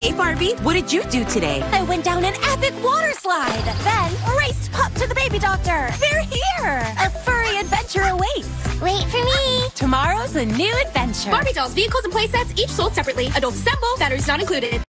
Hey, Barbie, what did you do today? I went down an epic water slide, then raced Pup to the baby doctor. They're here! A furry adventure awaits. Wait for me. Tomorrow's a new adventure. Barbie dolls, vehicles, and playsets, each sold separately. Adults assemble, batteries not included.